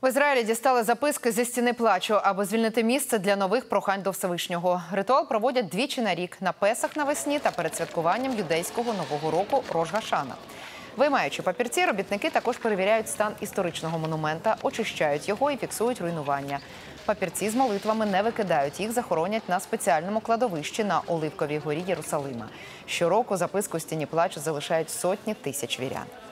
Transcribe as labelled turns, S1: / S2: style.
S1: В Ізраїлі дістали записки зі стіни плачу, аби звільнити місце для нових прохань до Всевишнього. Ритуал проводять двічі на рік – на Песах навесні та перед святкуванням юдейського Нового року Рош га-Шана. Виймаючи папірці, робітники також перевіряють стан історичного монумента, очищають його і фіксують руйнування. Папірці з молитвами не викидають, їх захоронять на спеціальному кладовищі на Оливковій горі Єрусалима. Щороку записку в стіні плачу залишають сотні тисяч вірян.